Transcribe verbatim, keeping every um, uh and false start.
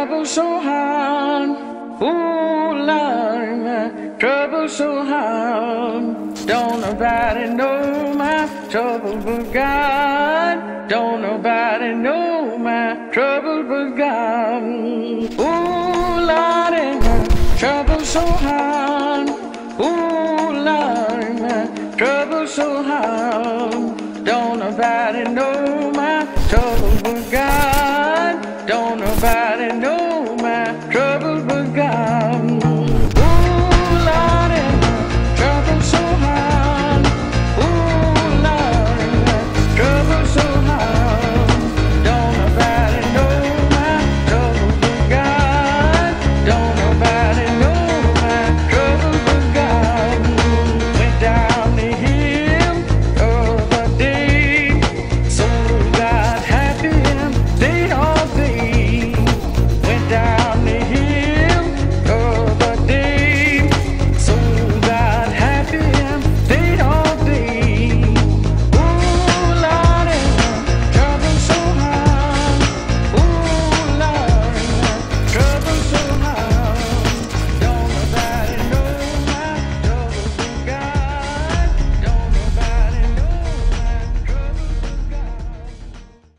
trouble so hard. Ooh, Lord, my trouble so hard. Don't nobody know my trouble but God. Don't nobody know my trouble but God. Ooh, Lord, my trouble so hard. Ooh, Lord, my trouble so hard. Don't nobody know